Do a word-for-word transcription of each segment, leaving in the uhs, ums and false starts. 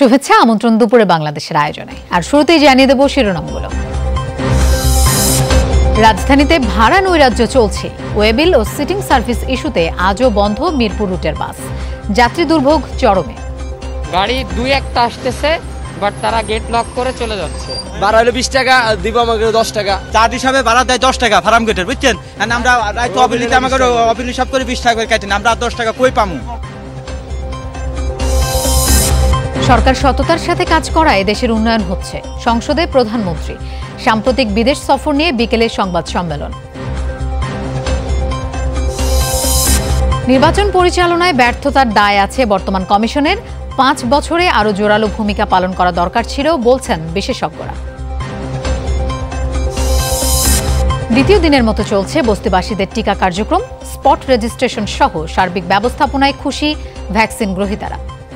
শুভেচ্ছা আমন্ত্রণ দুপুরে বাংলাদেশের আয়োজনে। আর শুরুতেই জানিয়ে দেব শিরোনামগুলো। রাজধানীতে ভাড়া নৈরাজ্য চলছে। ওয়েবিল ও সিটিং সার্ভিস ইস্যুতে আজও বন্ধ মিরপুর রুটের বাস। যাত্রী দুর্ভোগ চরমে। গাড়ি দুই একটা আসতেছে, বাট তারা গেট লক করে চলে যাচ্ছে। ভাড়া হলো বিশ টাকা, দিব আমাকে দশ টাকা। চার হিসাবে ভাড়া দেয় দশ টাকা ফার্ম গেটের, বুঝছেন? আমরা অবিলিতে আমাকে অবিল হিসাব করে বিশ টাকা করে কাটেন, আমরা দশ টাকা কই পামু? সরকার সততার সাথে কাজ করায় দেশের উন্নয়ন হচ্ছে। সংসদে প্রধানমন্ত্রী। সাম্প্রতিক বিদেশ সফর নিয়ে বিকেলে সংবাদ সম্মেলন। নির্বাচন পরিচালনায় ব্যর্থতার দায় আছে বর্তমান কমিশনের। পাঁচ বছরে আরো জোরালো ভূমিকা পালন করা দরকার ছিল বলছেন বিশেষজ্ঞরা। দ্বিতীয় দিনের মতো চলছে বস্তিবাসীদের টিকা কার্যক্রম। স্পট রেজিস্ট্রেশন সহ সার্বিক ব্যবস্থাপনায় খুশি ভ্যাকসিন গ্রহীতারা।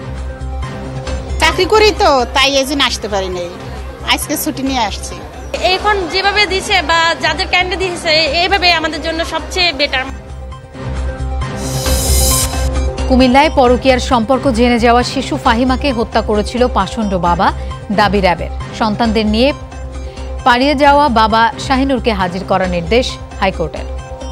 চাকরি করি তো তাই এজন্য আসতে পারি নাই, আজকে ছুটি নিয়ে আসছি। এখন যেভাবে দিছে বা যাদের ক্যান্ডে দিয়েছে এইভাবে আমাদের জন্য সবচেয়ে বেটার। কুমিল্লায় পরকীয়ার সম্পর্ক জেনে যাওয়া শিশু ফাহিমাকে হত্যা করেছিল পাষণ্ড বাবা, দাবি র্যাবের। সন্তানদের নিয়ে পালিয়ে যাওয়া বাবা শাহিনুরকে হাজির করার নির্দেশ হাইকোর্টের।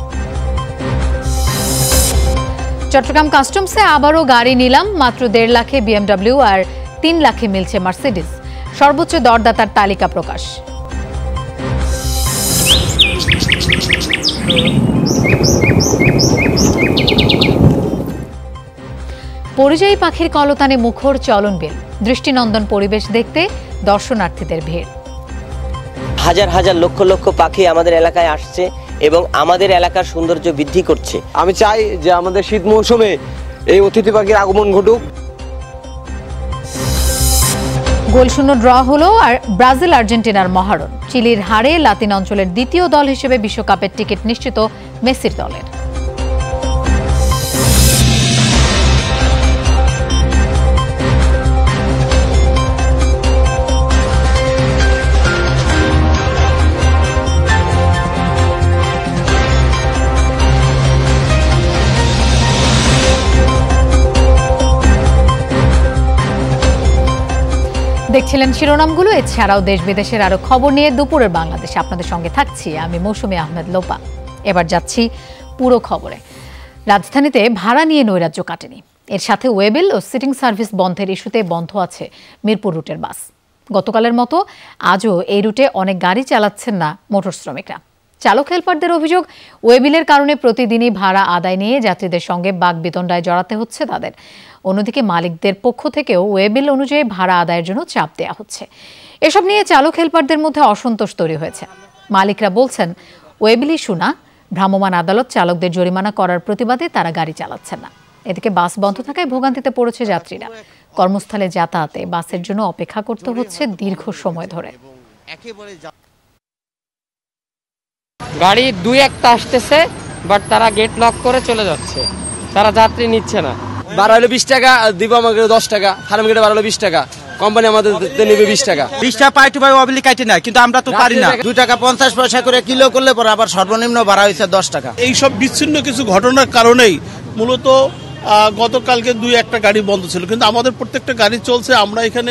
চট্টগ্রাম কাস্টমসে আবারও গাড়ি নিলাম। মাত্র দেড় লাখে বিএমডব্লিউ আর তিন লাখে মিলছে মার্সিডিজ। সর্বোচ্চ দরদাতার তালিকা প্রকাশ। পরিযায়ী পাখির কলতানে মুখর চলনবিল। দৃষ্টিনন্দন পরিবেশ দেখতে দর্শনার্থীদের ভিড়। হাজার হাজার লক্ষ লক্ষ পাখি আমাদের এলাকায় আসছে এবং আমাদের এলাকার সৌন্দর্য বৃদ্ধি করছে। আমি চাই যে আমাদের শীত মৌসুমে এই অতিথি পাখির আগমন ঘটুক। গোলশূন্য ড্র হলো আর ব্রাজিল আর্জেন্টিনার মহারণ। চিলির হারে লাতিন অঞ্চলের দ্বিতীয় দল হিসেবে বিশ্বকাপের টিকিট নিশ্চিত মেসির দলের। দেখছিলেন শিরোনামগুলো। এছাড়াও দেশ বিদেশের আরো খবর নিয়ে দুপুরের বাংলাদেশে আপনাদের সঙ্গে থাকছি আমি মৌসুমী আহমেদ লোপা। এবার যাচ্ছি পুরো খবরে। রাজধানীতে ভাড়া নিয়ে নৈরাজ্য কাটেনি। এর সাথে ওয়েবিল ও সিটিং সার্ভিস বন্ধের ইস্যুতে বন্ধ আছে মিরপুর রুটের বাস। গতকালের মতো আজও এই রুটে অনেক গাড়ি চালাচ্ছেন না মোটর শ্রমিকরা। চালক হেলপারদের অভিযোগ, ওয়েবিলের কারণে প্রতিদিনই ভাড়া আদায় নিয়ে যাত্রীদের সঙ্গে বাকবিতণ্ডায় জড়াতে হচ্ছে তাদের। অন্যদিকে মালিকদের পক্ষ থেকেও ওয়েবিল অনুযায়ী ভাড়া আদায়ের জন্য চাপ দেওয়া হচ্ছে। এসব নিয়ে চালক হেলপারদের মধ্যে অসন্তোষ তৈরি হয়েছে। মালিকরা বলছেন, ওয়েবিল ইস্যু না, ভ্রাম্যমাণ আদালত চালকদের জরিমানা করার প্রতিবাদে তারা গাড়ি চালাচ্ছেন না। এদিকে বাস বন্ধ থাকায় ভোগান্তিতে পড়েছে যাত্রীরা। কর্মস্থলে যাতায়াতে বাসের জন্য অপেক্ষা করতে হচ্ছে দীর্ঘ সময় ধরে। গাড়ি দুই একটা আসতেছে, বাট তারা গেট লক করে চলে যাচ্ছে, তারা যাত্রী নিচ্ছে না। ভাড়া হলো বিশ টাকা, দিব আমাকে দশ টাকা। ফার্ম গেটে ভাড়া হলো বিশ টাকা, কোম্পানি আমাদের নেবে বিশ টাকা। বিশ টাকা পাই টু পাই অবিলি কাটে না, কিন্তু আমরা তো পারি না। দুই টাকা পঞ্চাশ পয়সা করে কিলো করলে পরে আবার সর্বনিম্ন ভাড়া হয়েছে দশ টাকা। এইসব বিচ্ছিন্ন কিছু ঘটনার কারণেই মূলত গতকালকে দুই একটা গাড়ি বন্ধ ছিল, কিন্তু আমাদের প্রত্যেকটা গাড়ি চলছে। আমরা এখানে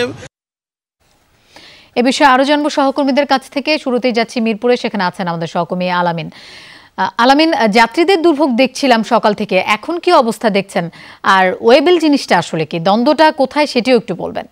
এ বিষয়ে আরো জানবো সহকর্মীদের কাছ থেকে। শুরুতেই যাচ্ছি মিরপুরে, সেখানে আছেন আমাদের সহকর্মী আলামিন। আলামিন, যাত্রীদের দুর্ভোগ দেখছিলাম সকাল থেকে, এখন কি অবস্থা দেখছেন? আর ওয়েবিল জিনিসটা আসলে কি, দ্বন্দ্বটা কোথায় সেটিও একটু বলবেন।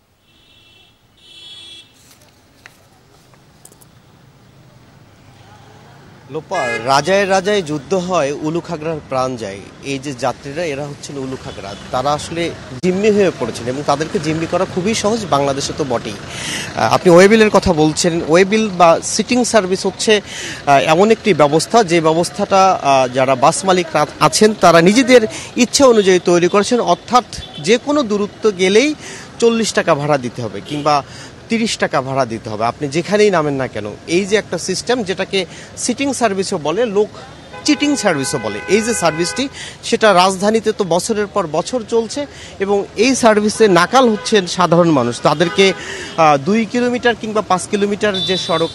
লোপা, রাজায় রাজায় যুদ্ধ হয়, উলুখাগড়ার প্রাণ যায়। এই যে যাত্রীরা, এরা হচ্ছেন উলুখাগড়া। তারা আসলে জিম্মি হয়ে পড়েছেন এবং তাদেরকে জিম্মি করা খুবই সহজ, বাংলাদেশে তো বটেই। আপনি ওয়েবিলের কথা বলছেন। ওয়েবিল বা সিটিং সার্ভিস হচ্ছে এমন একটি ব্যবস্থা, যে ব্যবস্থাটা যারা বাস মালিক আছেন তারা নিজেদের ইচ্ছা অনুযায়ী তৈরি করেছেন। অর্থাৎ যে কোনো দূরত্ব গেলেই চল্লিশ টাকা ভাড়া দিতে হবে কিংবা তিরিশ টাকা ভাড়া দিতে হবে, আপনি যেখানেই নামেন না কেন। এই যে একটা সিস্টেম, যেটাকে সিটিং সার্ভিসও বলে, লোক চিটিং সার্ভিসও বলে। এই যে সার্ভিসটি, সেটা রাজধানীতে তো বছরের পর বছর চলছে এবং এই সার্ভিসে নাকাল হচ্ছেন সাধারণ মানুষ। তাদেরকে দুই কিলোমিটার কিংবা পাঁচ কিলোমিটার যে সড়কে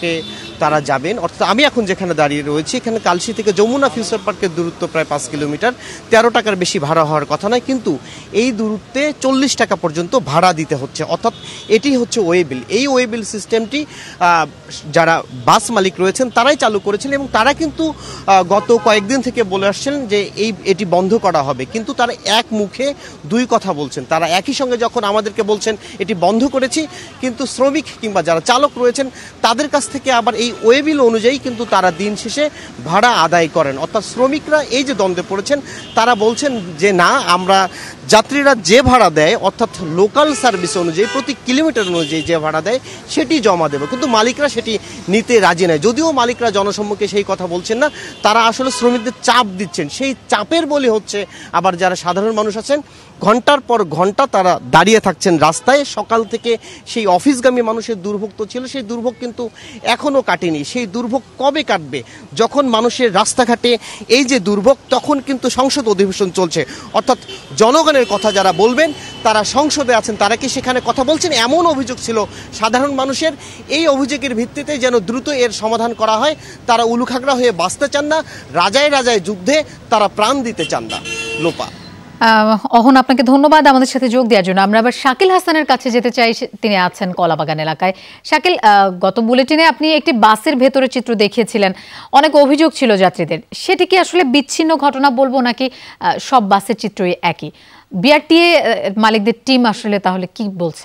তারা যাবেন। অর্থাৎ আমি এখন যেখানে দাঁড়িয়ে রয়েছি, এখানে কালশি থেকে যমুনা ফিউচার পার্কের দূরত্ব প্রায় পাঁচ কিলোমিটার, তেরো টাকার বেশি ভাড়া হওয়ার কথা নয়, কিন্তু এই দূরত্বে চল্লিশ টাকা পর্যন্ত ভাড়া দিতে হচ্ছে। অর্থাৎ এটি হচ্ছে ওয়েবিল। এই ওয়েবিল সিস্টেমটি যারা বাস মালিক রয়েছেন তারাই চালু করেছেন এবং তারা কিন্তু গত কয়েকদিন থেকে বলে আসছেন যে এই এটি বন্ধ করা হবে, কিন্তু তারা এক মুখে দুই কথা বলছেন। তারা একই সঙ্গে যখন আমাদেরকে বলছেন এটি বন্ধ করেছি, কিন্তু শ্রমিক কিংবা যারা চালক রয়েছেন তাদের কাছ থেকে আবার এই ওয়েবিল অনুযায়ী কিন্তু তারা দিন শেষে ভাড়া আদায় করেন। অর্থাৎ শ্রমিকরা এই যে দ্বন্দ্বে পড়েছেন তারা বলছেন যে না, আমরা যাত্রীরা যে ভাড়া দেয় অর্থাৎ লোকাল সার্ভিস অনুযায়ী প্রতি কিলোমিটার অনুযায়ী যে ভাড়া দেয় সেটি জমা দেবে, কিন্তু মালিকরা সেটি নিতে রাজি নয়। যদিও মালিকরা জনসম্মুখে সেই কথা বলছেন না, তারা আসলে শ্রমিকদের চাপ দিচ্ছেন। সেই চাপের বলে হচ্ছে আবার যারা সাধারণ মানুষ আছেন ঘন্টার পর ঘন্টা তারা দাঁড়িয়ে থাকছেন রাস্তায়। সকাল থেকে সেই অফিসগামী মানুষের দুর্ভোগ তো ছিল, সেই দুর্ভোগ কিন্তু এখনও কাটেনি। সেই দুর্ভোগ কবে কাটবে? যখন মানুষের রাস্তাঘাটে এই যে দুর্ভোগ, তখন কিন্তু সংসদ অধিবেশন চলছে। অর্থাৎ জনগণের কথা যারা বলবেন তারা সংসদে আছেন, তারা কি সেখানে কথা বলছেন? এমন অভিযোগ ছিল সাধারণ মানুষের। এই অভিযোগের ভিত্তিতে যেন দ্রুত এর সমাধান করা হয়। তারা উলুখাগড়া হয়ে বাঁচতে চান না, রাজায় রাজায় যুদ্ধে তারা প্রাণ দিতে চান না। লোপা, অহন, আপনাকে ধন্যবাদ আমাদের সাথে যোগ দেওয়ার জন্য। আমরা আবার শাকিল হাসানের কাছে যেতে চাই, তিনি আছেন কলাবাগান এলাকায়। শাকিল, গত বুলেটিনে আপনি একটি বাসের ভেতরে চিত্র দেখিয়েছিলেন, অনেক অভিযোগ ছিল যাত্রীদের। সেটি কি আসলে বিচ্ছিন্ন ঘটনা বলবো নাকি সব বাসের চিত্রই একই? বিআরটিএ মালিকদের টিম আসলে তাহলে কি বলছে?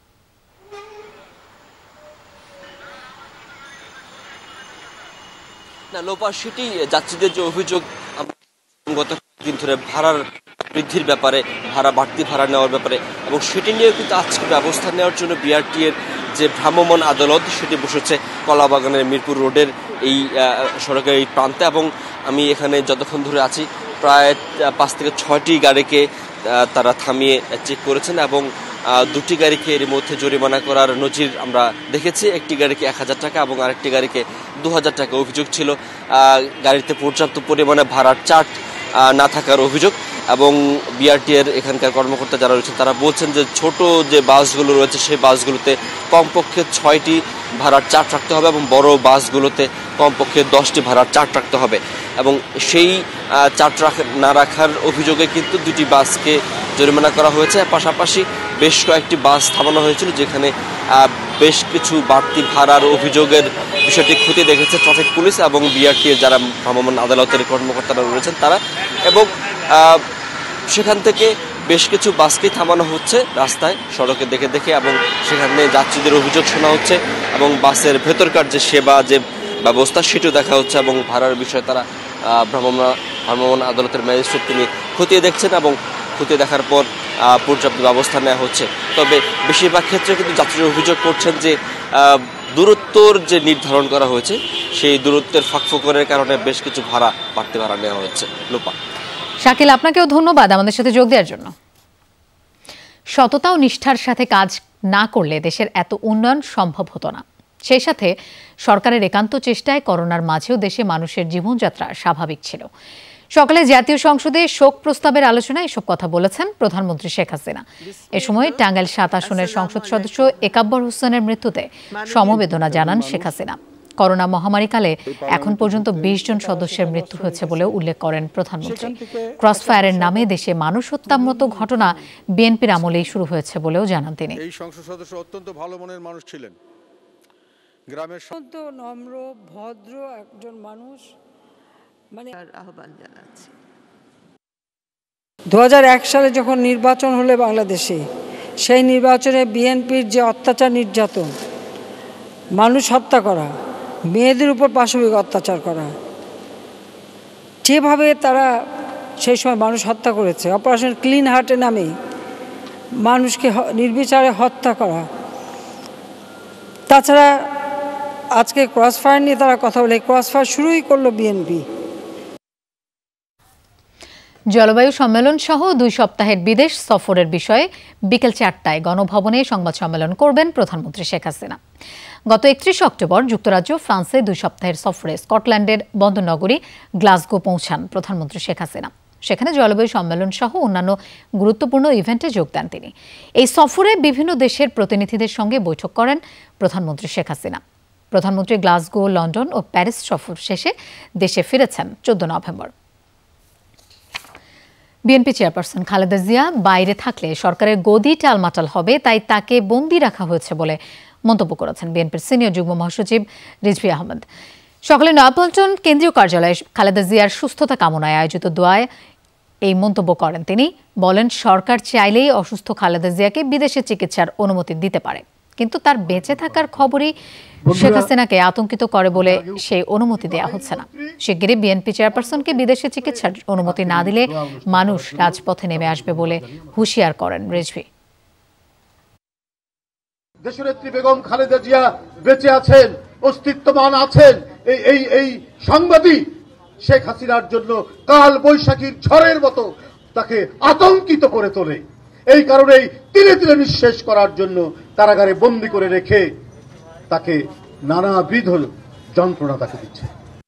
না লোপা, সেটি যাত্রীদের যে অভিযোগ গত দিন ধরে ভাড়ার বৃদ্ধির ব্যাপারে, ভাড়া বাড়তি ভাড়া নেওয়ার ব্যাপারে, এবং সেটি নিয়েও কিন্তু আজকে ব্যবস্থা নেওয়ার জন্য বিআরটি এর যে ভ্রাম্যমাণ আদালত সেটি বসেছে কলাবাগানের মিরপুর রোডের এই সড়কের এই প্রান্তে। এবং আমি এখানে যতক্ষণ ধরে আছি প্রায় পাঁচ থেকে ছয়টি গাড়িকে তারা থামিয়ে চেক করেছেন এবং দুটি গাড়িকে এর মধ্যে জরিমানা করার নজির আমরা দেখেছি। একটি গাড়িকে এক হাজার টাকা এবং আরেকটি গাড়িকে দু হাজার টাকা অভিযোগ ছিল। গাড়িতে পর্যাপ্ত পরিমাণে ভাড়ার চার্ট না থাকার অভিযোগ। এবং বিআরটি এর এখানকার কর্মকর্তা যারা রয়েছেন তারা বলছেন যে ছোট যে বাসগুলো রয়েছে সেই বাসগুলোতে কমপক্ষে ছয়টি ভাড়ার চার্ট রাখতে হবে এবং বড় বাসগুলোতে কমপক্ষে দশটি ভাড়ার চার্ট রাখতে হবে। এবং সেই চার্ট না রাখার অভিযোগে কিন্তু দুটি বাসকে জরিমানা করা হয়েছে। পাশাপাশি বেশ কয়েকটি বাস থামানো হয়েছিল যেখানে বেশ কিছু বাড়তি ভাড়ার অভিযোগের বিষয়টি খতিয়ে দেখেছে ট্রাফিক পুলিশ এবং বিআরটি এর যারা ভ্রাম্যমাণ আদালতের কর্মকর্তারা রয়েছেন তারা। এবং সেখান থেকে বেশ কিছু বাসকে থামানো হচ্ছে রাস্তায় সড়কে দেখে দেখে এবং সেখানে যাত্রীদের অভিযোগ শোনা হচ্ছে এবং বাসের ভেতরকার যে সেবা যে ব্যবস্থা সেটিও দেখা হচ্ছে এবং ভাড়ার বিষয়ে তারা ভ্রাম্যমাণ ভ্রাম্যমাণ আদালতের ম্যাজিস্ট্রেট তিনি খতিয়ে দেখছেন এবং খতিয়ে দেখার পর পর্যাপ্ত ব্যবস্থা নেওয়া হচ্ছে। তবে বেশিরভাগ ক্ষেত্রে কিন্তু যাত্রীরা অভিযোগ করছেন যে দূরত্বর যে নির্ধারণ করা হয়েছে সেই দূরত্বের ফাঁকফোকরের কারণে বেশ কিছু ভাড়া বাড়তি ভাড়া নেওয়া হচ্ছে। লোপা, শাকিল, আপনাকেও ধন্যবাদ আমাদের সাথে যোগ দেওয়ার জন্য। সততা ও নিষ্ঠার সাথে কাজ না করলে দেশের এত উন্নয়ন সম্ভব হতো না। সেই সাথে সরকারের একান্ত চেষ্টায় করোনার মাঝেও দেশে মানুষের জীবনযাত্রা স্বাভাবিক ছিল। সকালে জাতীয় সংসদে শোক প্রস্তাবের আলোচনায় এসব কথা বলেছেন প্রধানমন্ত্রী শেখ হাসিনা। এ সময় টাঙ্গাইল সাত আসনের সংসদ সদস্য একাব্বর হোসেনের মৃত্যুতে সমবেদনা জানান শেখ হাসিনা। করোনা মহামারীকালে এখন পর্যন্ত বিশ জন সদস্যের মৃত্যু হয়েছে বলেও উল্লেখ করেন প্রধানমন্ত্রী। ক্রসফায়ারের নামে দেশে মানুষ হত্যার মতো ঘটনা বিএনপির আমলেই শুরু হয়েছে বলেও জানান তিনি। এই সংসদ সদস্য অত্যন্ত ভালো মনের মানুষ ছিলেন, গ্রামের অত্যন্ত নম্র ভদ্র একজন মানুষ, মানে আহ্বান জানাচ্ছি। দু হাজার এক সালে যখন নির্বাচন হলে বাংলাদেশে, সেই নির্বাচনে বিএনপির যে অত্যাচার নির্যাতন, মানুষ হত্যা করা, মেয়েদের উপর পাশবিক অত্যাচার করা, যেভাবে তারা সেই সময় মানুষ হত্যা করেছে, অপারেশন ক্লিন হার্টের নামে মানুষকে নির্বিচারে হত্যা করা, তাছাড়া আজকে ক্রসফায়ার নিয়ে তারা কথা বলে, ক্রসফায়ার শুরুই করলো বিএনপি। জলবায়ু সম্মেলন সহ দুই সপ্তাহের বিদেশ সফরের বিষয়ে বিকেল চারটায় গণভবনে সংবাদ সম্মেলন করবেন প্রধানমন্ত্রী শেখ হাসিনা। গত একত্রিশ অক্টোবর যুক্তরাজ্য ফ্রান্সে দুই সপ্তাহের সফরে স্কটল্যান্ডের বন্দরনগরী গ্লাসগো পৌঁছান প্রধানমন্ত্রী শেখ হাসিনা। সেখানে জলবায়ু সম্মেলন সহ অন্যান্য গুরুত্বপূর্ণ ইভেন্টে যোগ দেন তিনি। এই সফরে বিভিন্ন দেশের প্রতিনিধিদের সঙ্গে বৈঠক করেন প্রধানমন্ত্রী শেখ হাসিনা। প্রধানমন্ত্রী গ্লাসগো, লন্ডন ও প্যারিস সফর শেষে দেশে ফিরেছেন চোদ্দ November. BNP chairperson Khaleda Zia বাইরে থাকলে সরকারের গদি টালমাটাল হবে, তাই তাকে বন্দী রাখা হয়েছে বলে মন্তব্য করেছেন বিএনপির সিনিয়র যুগ্ম মহাসচিব রিজভী আহমেদ। সকালে নয়াপল্টন কেন্দ্রীয় কার্যালয়ে খালেদা জিয়ার সুস্থতা কামনায় আয়োজিত দোয়ায় এই মন্তব্য করেন তিনি। বলেন, সরকার চাইলেই অসুস্থ খালেদা জিয়াকে বিদেশে চিকিৎসার অনুমতি দিতে পারে, কিন্তু তার বেঁচে থাকার খবরই শেখ হাসিনাকে আতঙ্কিত করে বলে সেই অনুমতি দেওয়া হচ্ছে না। শিগগিরই বিএনপি চেয়ারপারসনকে বিদেশে চিকিৎসার অনুমতি না দিলে মানুষ রাজপথে নেমে আসবে বলে হুঁশিয়ার করেন রিজভী। দেশনেত্রী বেগম খালেদা জিয়া বেঁচে আছেন, অস্তিত্বমান আছেন, এই এই এই সংবাদই শেখ হাসিনার জন্য কাল বৈশাখীর ঝড়ের মতো তাকে আতঙ্কিত করে তোলে। এই কারণেই তিলে তিলে নিঃশেষ করার জন্য কারাগারে বন্দী করে রেখে তাকে নানাবিধ যন্ত্রণা তাকে দিচ্ছে।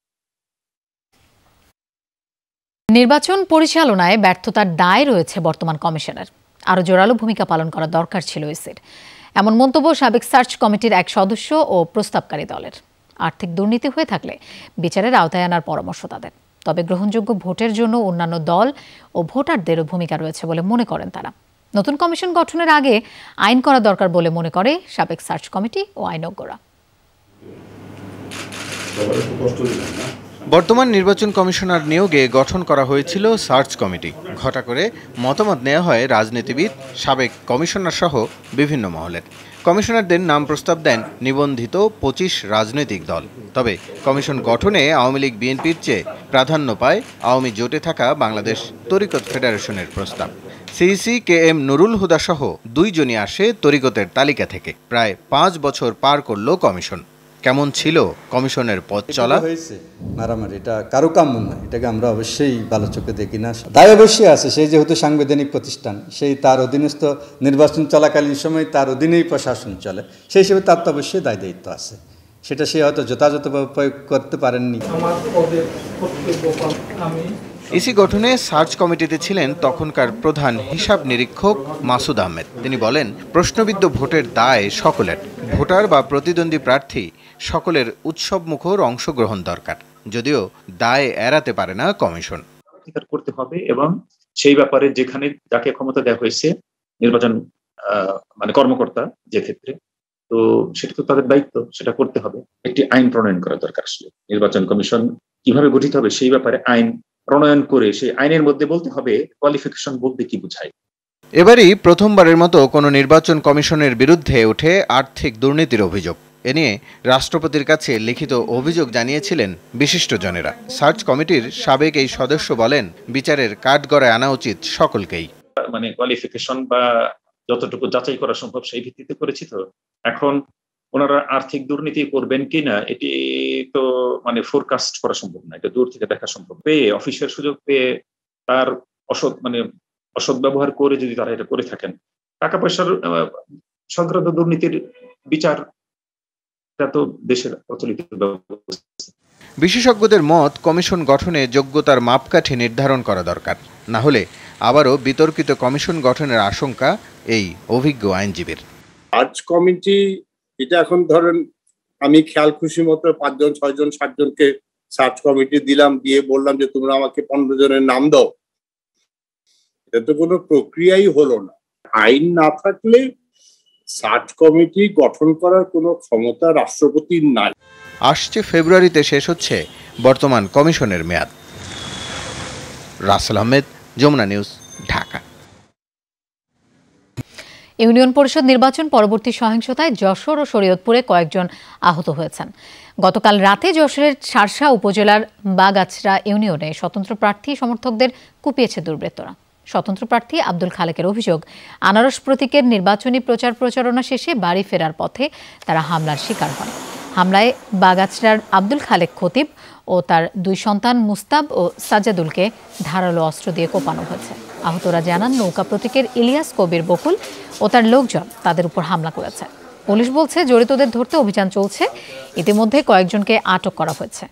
নির্বাচন পরিচালনায় ব্যর্থতার দায় রয়েছে বর্তমান কমিশনের। আরও জোরালো ভূমিকা পালন করা দরকার ছিল ইসির, এমন মন্তব্য সাবেক সার্চ কমিটির এক সদস্য ও প্রস্তাবকারী দলের। আর্থিক দুর্নীতি হয়ে থাকলে বিচারের আওতায় আনার পরামর্শ তাদের। তবে গ্রহণযোগ্য ভোটের জন্য অন্যান্য দল ও ভোটারদেরও ভূমিকা রয়েছে বলে মনে করেন তারা। নতুন কমিশন গঠনের আগে আইন করা দরকার বলে মনে করে সাবেক সার্চ কমিটি ও আইনজ্ঞরা। বর্তমান নির্বাচন কমিশনার নিয়োগে গঠন করা হয়েছিল সার্চ কমিটি। ঘটা করে মতামত নেওয়া হয় রাজনীতিবিদ, সাবেক কমিশনার সহ বিভিন্ন মহলের। কমিশনারদের নাম প্রস্তাব দেন নিবন্ধিত পঁচিশ রাজনৈতিক দল। তবে কমিশন গঠনে আওয়ামী লীগ বিএনপির চেয়ে প্রাধান্য পায় আওয়ামী জোটে থাকা বাংলাদেশ তরিকত ফেডারেশনের প্রস্তাব। CEC K M Nurul Huda সহ দুইজনই আসে তরিকতের তালিকা থেকে। প্রায় পাঁচ বছর পার করল কমিশন। কেমন ছিল কমিশনের পথ চলা? হয়েছে মারামারি, এটা কারো কাম্য নয়, এটাকে আমরা অবশ্যই ভালো চোখে দেখি না। দায় অবশ্যই আছে, সেই যেহেতু সাংবিধানিক প্রতিষ্ঠান, সেই তার অধীনস্থ নির্বাচন চলাকালীন সময় তার অধীনেই প্রশাসন চলে, সেই হিসেবে তার তো অবশ্যই দায় দায়িত্ব আছে। সেটা সে হয়তো যথাযথভাবে প্রয়োগ করতে পারেননি। ইসি গঠনে সার্চ কমিটিতে ছিলেন তখনকার প্রধান হিসাব নিরীক্ষক মাসুদ আহমেদ। তিনি বলেন, প্রশ্নবিদ্ধ ভোটের দায় সকলের। ভোটার বা প্রতিদ্বন্দ্বী প্রার্থী সকলের উৎসবমুখর অংশগ্রহণ দরকার, যদিও দায় এড়াতে পারে না কমিশন। করতে হবে এবং সেই ব্যাপারে যেখানে যাকে ক্ষমতা দেওয়া হয়েছে নির্বাচন মানে কর্মকর্তা যে ক্ষেত্রে, তো সেটা তো তাদের দায়িত্ব, সেটা করতে হবে। একটি আইন প্রণয়ন করা দরকার। আসলে নির্বাচন কমিশন কিভাবে গঠিত হবে সেই ব্যাপারে আইন প্রণয়ন করে সেই আইনের মধ্যে বলতে হবে কোয়ালিফিকেশন বলতে কি বোঝায়। এবারই প্রথমবারের মতো কোনো নির্বাচন কমিশনের বিরুদ্ধে ওঠে আর্থিক দুর্নীতির অভিযোগ। এ নিয়ে রাষ্ট্রপতির কাছে লিখিত অভিযোগ জানিয়েছিলেন বিশিষ্টজনেরা। সার্চ কমিটির সাবেক এই সদস্য বলেন, বিচারের কাঠগড়ায় আনা উচিত সকলকেই। মানে কোয়ালিফিকেশন বা যতটুকু যাচাই করা সম্ভব সেই ভিত্তিতে করেছি। তো এখন ওনারা আর্থিক দুর্নীতি করবেন কিনা এটি তো মানে ফোরকাস্ট করা সম্ভব না, এটা দূর থেকে দেখা সম্ভব। পেয়ে অফিসের সুযোগ পেয়ে তার অসৎ মানে অসৎ ব্যবহার করে যদি তারা এটা করে থাকেন, টাকা পয়সার সংক্রান্ত দুর্নীতির বিচার এটা তো দেশের প্রচলিত ব্যবস্থা। বিশেষজ্ঞদের মত, কমিশন গঠনে যোগ্যতার মাপকাঠি নির্ধারণ করা দরকার, না হলে আবারও বিতর্কিত কমিশন গঠনের আশঙ্কা এই অভিজ্ঞ আইনজীবীর। সার্চ কমিটি এটা এখন ধরেন আমি খেয়াল খুশি মতো পাঁচজন ছয়জন সাতজনকে সার্চ কমিটি দিলাম, দিয়ে বললাম যে তোমরা আমাকে পনেরো জনের নাম দাও, এটা তো কোনো প্রক্রিয়াই হলো না। আইন না থাকলে সার্চ কমিটি গঠন করার কোনো ক্ষমতা রাষ্ট্রপতির নাই। আসছে ফেব্রুয়ারিতে শেষ হচ্ছে বর্তমান কমিশনের মেয়াদ। রাসেল আহমেদ, যমুনা নিউজ, ঢাকা। ইউনিয়ন পরিষদ নির্বাচন পরবর্তী সহিংসতায় যশোর ও শরীয়তপুরে কয়েকজন আহত হয়েছেন। গতকাল রাতে যশোরের শার্শা উপজেলার বাগাছড়া ইউনিয়নে স্বতন্ত্র প্রার্থী সমর্থকদের কুপিয়েছে দুর্বৃত্তরা। স্বতন্ত্র প্রার্থী আব্দুল খালেকের অভিযোগ, আনারস প্রতীকের নির্বাচনী প্রচার প্রচারণা শেষে বাড়ি ফেরার পথে তারা হামলার শিকার হন। হামলায় বাগাছড়ার আব্দুল খালেক খতিব ও তার দুই সন্তান মুস্তাব ও সাজ্জাদুলকে ধারালো অস্ত্র দিয়ে কোপানো হয়েছে। আহতরা জানান, নৌকা প্রতীকের ইলিয়াস কবির বকুল ও তার লোকজন তাদের উপর হামলা করেছে। পুলিশ বলছে, জড়িতদের ধরতে অভিযান চলছে। ইতিমধ্যে কয়েকজনকে আটক করা হয়েছে।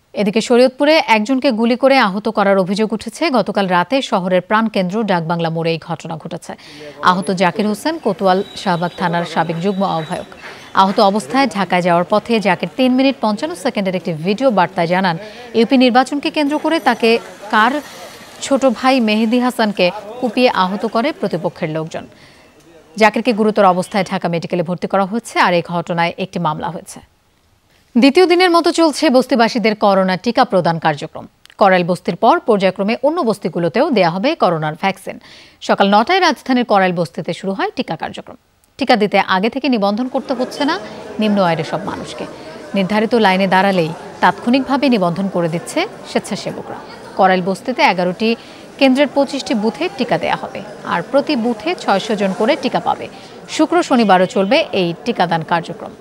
এদিকে শরীয়তপুরে একজনকে গুলি করে আহত করার অভিযোগ উঠেছে। গতকাল রাতে শহরের প্রাণকেন্দ্র ডাকবাংলা মোড়ে এই ঘটনা ঘটেছে। আহত জাকির হোসেন কোতোয়াল শাহবাগ থানার সাবেক যুগ্ম আহ্বায়ক। আহত অবস্থায় ঢাকায় যাওয়ার পথে জাকির তিন মিনিট পঞ্চান্ন সেকেন্ডের একটি ভিডিও বার্তায় জানান, ইউপি নির্বাচনকে কেন্দ্র করে তাকে কার ছোট ভাই মেহেদি হাসানকে কুপিয়ে আহত করে প্রতিপক্ষের লোকজন। জাকিরকে গুরুতর অবস্থায় ঢাকা মেডিকেলে ভর্তি করা হয়েছে, আর এই ঘটনায় একটি মামলা হয়েছে। দ্বিতীয় দিনের মতো চলছে বস্তিবাসীদের করোনা টিকা প্রদান কার্যক্রম। করাইল বস্তির পর পর্যায়ক্রমে অন্য বস্তিগুলোতেও দেয়া হবে করোনার ভ্যাকসিন। সকাল নটায় রাজধানীর করাইল বস্তিতে শুরু হয় টিকা কার্যক্রম। টিকা দিতে আগে থেকে নিবন্ধন করতে হচ্ছে না নিম্ন আয়ের সব মানুষকে। নির্ধারিত লাইনে দাঁড়ালেই তাৎক্ষণিকভাবে নিবন্ধন করে দিচ্ছে স্বেচ্ছাসেবকরা। করাইল বস্তিতে এগারোটি কেন্দ্রের পঁচিশটি বুথে টিকা দেয়া হবে, আর প্রতি বুথে ছয়শো জন করে টিকা পাবে। শুক্র শনিবারও চলবে এই টিকাদান কার্যক্রম।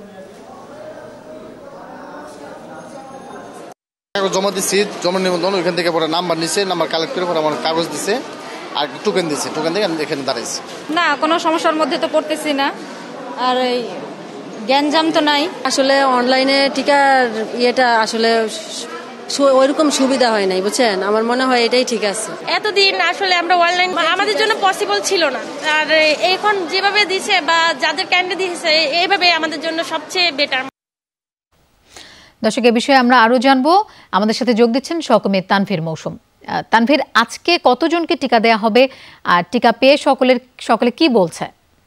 জমা দিচ্ছি, জমা নিবন্ধন ওইখান থেকে পরে নাম্বার নিচ্ছে, নাম্বার কালেক্ট করে পরে আমার কাগজ দিচ্ছে আর টোকেন দিচ্ছে, টোকেন দিয়ে আমি এখানে দাঁড়াইছি। না, কোনো সমস্যার মধ্যে তো পড়তেছি না, আর এই গ্যাঞ্জাম তো নাই। আসলে অনলাইনে টিকার ইয়েটা আসলে ওইরকম সুবিধা হয় নাই, বুঝছেন। আমার মনে হয় এটাই ঠিক আছে। এতদিন আসলে আমরা অনলাইন আমাদের জন্য পসিবল ছিল না, আর এখন যেভাবে দিছে বা যাদের ক্যান্ডে দিয়েছে এইভাবে আমাদের জন্য সবচেয়ে বেটার। দর্শক, এ বিষয়ে আমরা আরো জানবো। আমাদের সাথে যোগ দিচ্ছেন সহকর্মী তানভীর মৌসুম। তানভীর, আজকে কতজনকে টিকা দেয়া হবে আর টিকা পেয়ে সকলের সকলে কি বলছে?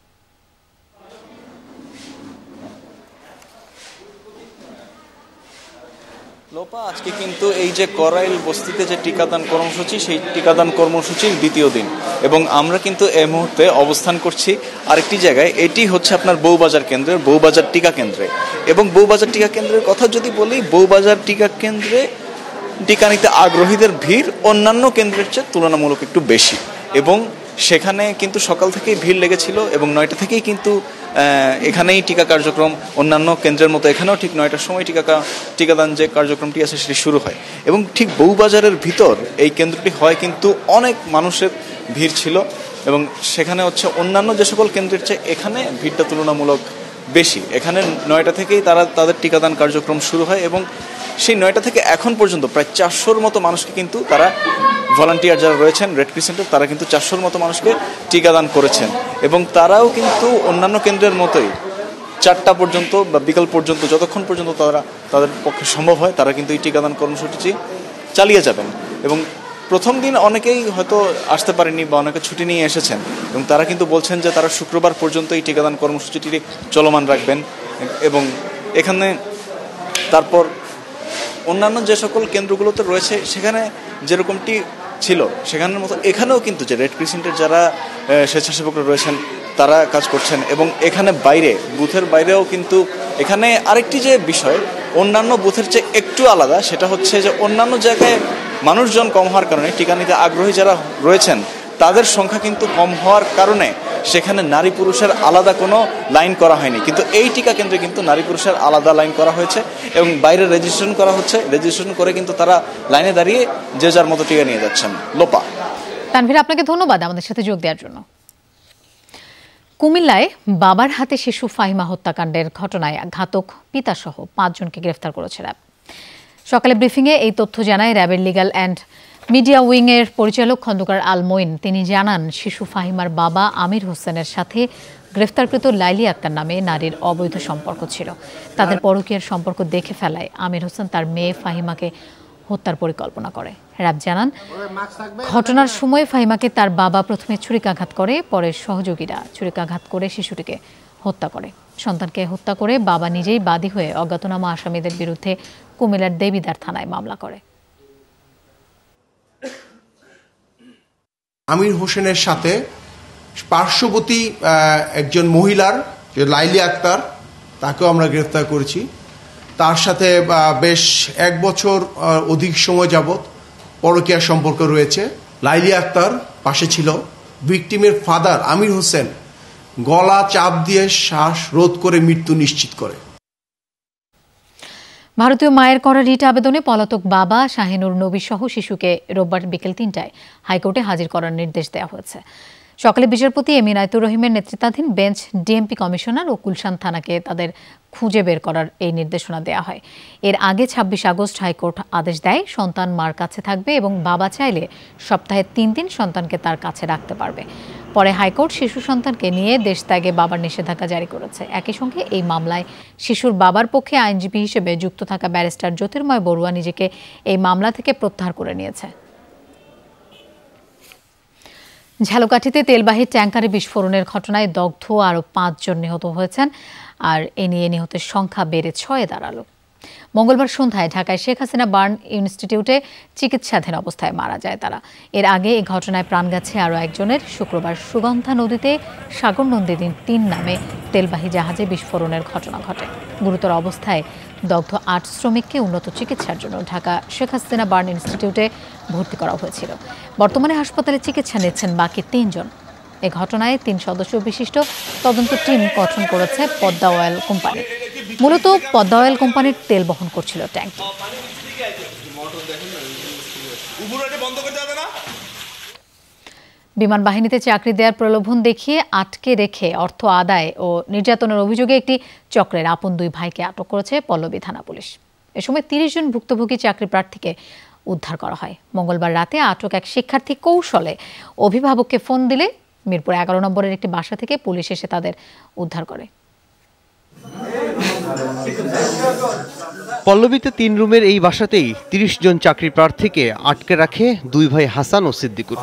লোপা, আজকে কিন্তু এই যে করাইল বস্তিতে যে টিকাদান কর্মসূচি, সেই টিকাদান কর্মসূচির দ্বিতীয় দিন, এবং আমরা কিন্তু এই মুহূর্তে অবস্থান করছি আরেকটি জায়গায়। এটি হচ্ছে আপনার বউবাজার কেন্দ্রের বউবাজার টিকা কেন্দ্রে। এবং বউবাজার টিকা কেন্দ্রের কথা যদি বলি, বউবাজার টিকা কেন্দ্রে টিকা নিতে আগ্রহীদের ভিড় অন্যান্য কেন্দ্রের চেয়ে তুলনামূলক একটু বেশি, এবং সেখানে কিন্তু সকাল থেকেই ভিড় লেগেছিল এবং নয়টা থেকেই কিন্তু এখানেই টিকা কার্যক্রম অন্যান্য কেন্দ্রের মতো এখানেও ঠিক নয়টার সময় টিকা টিকাদান যে কার্যক্রমটি আছে সেটি শুরু হয়। এবং ঠিক বউবাজারের ভিতর এই কেন্দ্রটি হয় কিন্তু অনেক মানুষের ভিড় ছিল, এবং সেখানে হচ্ছে অন্যান্য যে সকল কেন্দ্রের চেয়ে এখানে ভিড়টা তুলনামূলক বেশি। এখানে নয়টা থেকেই তারা তাদের টিকাদান কার্যক্রম শুরু হয়, এবং সেই নয়টা থেকে এখন পর্যন্ত প্রায় চারশোর মতো মানুষকে কিন্তু তারা ভলান্টিয়ার যারা রয়েছেন রেড ক্রিসেন্টের, তারা কিন্তু চারশোর মতো মানুষকে টিকাদান করেছেন। এবং তারাও কিন্তু অন্যান্য কেন্দ্রের মতোই চারটা পর্যন্ত বা বিকাল পর্যন্ত যতক্ষণ পর্যন্ত তারা তাদের পক্ষে সম্ভব হয় তারা কিন্তু এই টিকাদান কর্মসূচি চালিয়ে যাবেন। এবং প্রথম দিন অনেকেই হয়তো আসতে পারেনি বা অনেকে ছুটি নিয়ে এসেছেন, এবং তারা কিন্তু বলছেন যে তারা শুক্রবার পর্যন্ত এই টিকাদান কর্মসূচিটি চলমান রাখবেন। এবং এখানে তারপর অন্যান্য যে সকল কেন্দ্রগুলোতে রয়েছে সেখানে যেরকমটি ছিল সেখানের মতো এখানেও কিন্তু যে রেড ক্রিসেন্টের যারা স্বেচ্ছাসেবকরা রয়েছেন তারা কাজ করছেন। এবং এখানে বাইরে বুথের বাইরেও কিন্তু এখানে আরেকটি যে বিষয় অন্যান্য বুথের চেয়ে একটু আলাদা, সেটা হচ্ছে যে অন্যান্য জায়গায় মানুষজন কম হওয়ার কারণে টিকা নিতে আগ্রহী যারা রয়েছেন তাদের সংখ্যা কিন্তু কম হওয়ার কারণে সেখানে নারী পুরুষের আলাদা কোনো লাইন করা হয়নি, কিন্তু এই টিকা কেন্দ্রে কিন্তু নারী পুরুষের আলাদা লাইন করা হয়েছে এবং বাইরে রেজিস্ট্রেশন করা হচ্ছে। রেজিস্ট্রেশন করে কিন্তু তারা লাইনে দাঁড়িয়ে যে যার মতো টিকা নিয়ে যাচ্ছেন। লোপা। তানভীর, আপনাকে ধন্যবাদ আমাদের সাথে যোগ দেওয়ার জন্য। কুমিল্লায় বাবার হাতে শিশু ফাহিমা হত্যাকাণ্ডের ঘটনায় ঘাতক পিতাসহ পাঁচজনকে গ্রেফতার করেছে র্যাব। সকালে ব্রিফিংয়ে এই তথ্য জানায় র্যাবের লিগ্যাল অ্যান্ড মিডিয়া উইংয়ের পরিচালক খন্দকার আল মঈন। তিনি জানান, শিশু ফাহিমার বাবা আমির হোসেনের সাথে গ্রেফতারকৃত লাইলি আক্তার নামে নারীর অবৈধ সম্পর্ক ছিল। তাদের পরকীয়ার সম্পর্ক দেখে ফেলায় আমির হোসেন তার মেয়ে ফাহিমাকে হত্যার পরিকল্পনা করে। র্যাব জানান, ঘটনার সময় ফাহিমাকে তার বাবা প্রথমে ছুরিকাঘাত করে, পরে সহযোগীরা ছুরিকাঘাত করে শিশুটিকে হত্যা করে। সন্তানকে হত্যা করে বাবা নিজেই বাদী হয়ে অজ্ঞাতনামা আসামিদের বিরুদ্ধে কুমিল্লার দেবিদ্বার থানায় মামলা করে। আমির হোসেনের সাথে পার্শ্ববর্তী একজন মহিলার যে লাইলি আক্তার, তাকেও আমরা গ্রেফতার করেছি। তার সাথে বেশ এক বছর অধিক সময় যাবৎ পরকীয়া সম্পর্ক রয়েছে। লাইলি আক্তার পাশে ছিল। ভিকটিমের ফাদার আমির হোসেন গলা চাপ দিয়ে শ্বাস রোধ করে মৃত্যু নিশ্চিত করে। ভারতীয় মায়ের করা রিট আবেদনে পলাতক বাবা শাহিনুর নবী সহ শিশুকে রোববার বিকেল তিনটায় হাইকোর্টে হাজির করার নির্দেশ দেওয়া হয়েছে। সকালে বিচারপতি এম ইনায়েতুর রহিমের নেতৃত্বাধীন বেঞ্চ ডিএমপি কমিশনার ও গুলশান থানাকে তাদের খুঁজে বের করার এই নির্দেশনা দেওয়া হয়। এর আগে ছাব্বিশ আগস্ট হাইকোর্ট আদেশ দেয় সন্তান মার কাছে থাকবে এবং বাবা চাইলে সপ্তাহে তিন দিন সন্তানকে তার কাছে রাখতে পারবে। পরে হাইকোর্ট শিশু সন্তানকে নিয়ে দেশ ত্যাগে বাবার নিষেধাজ্ঞা জারি করেছে। একই সঙ্গে এই মামলায় শিশুর বাবার পক্ষে আইনজীবী হিসেবে যুক্ত থাকা ব্যারিস্টার জ্যোতির্ময় বড়ুয়া নিজেকে এই মামলা থেকে প্রত্যাহার করে নিয়েছে। ঝালকাঠিতে তেলবাহী ট্যাঙ্কারে বিস্ফোরণের ঘটনায় দগ্ধ আরও পাঁচজন নিহত হয়েছেন, আর এ নিয়ে নিহতের সংখ্যা বেড়ে ছয়ে দাঁড়ালো। মঙ্গলবার সন্ধ্যায় ঢাকায় শেখ হাসিনা বার্ন ইনস্টিটিউটে চিকিৎসাধীন অবস্থায় মারা যায় তারা। এর আগে এই ঘটনায় প্রাণ গেছে আরও একজনের। শুক্রবার সুগন্ধা নদীতে সাগর নন্দিনী তিন নামে তেলবাহী জাহাজে বিস্ফোরণের ঘটনা ঘটে। গুরুতর অবস্থায় দগ্ধ আট শ্রমিককে উন্নত চিকিৎসার জন্য ঢাকা শেখ হাসিনা বার্ন ইনস্টিটিউটে ভর্তি করা হয়েছিল। বর্তমানে হাসপাতালে চিকিৎসা নিচ্ছেন বাকি তিনজন। এ ঘটনায় তিন সদস্য বিশিষ্ট তদন্ত টিম গঠন করেছে পদ্মা অয়েল কোম্পানি। মূলত পদ্মা অয়েল কোম্পানির তেল বহন করছিল ট্যাঙ্ক। বিমান বাহিনীতে চাকরি দেওয়ার প্রলোভন দেখিয়ে আটকে রেখে অর্থ আদায় ও নির্যাতনের অভিযোগে একটি চক্রের আপন দুই ভাইকে আটক করেছে পল্লবী থানা পুলিশ। এ সময় তিরিশ জন ভুক্তভোগী চাকরি প্রার্থীকে উদ্ধার করা হয়। মঙ্গলবার রাতে আটক এক শিক্ষার্থী কৌশলে অভিভাবককে ফোন দিলে মিরপুর এগারো নম্বরের একটি বাসা থেকে পুলিশ এসে তাদের উদ্ধার করে। পল্লবীতে তিন রুমের এই বাসাতেই তিরিশ জন চাকরি প্রার্থীকে আটকে রাখে দুই ভাই হাসান ও সিদ্দিকুর।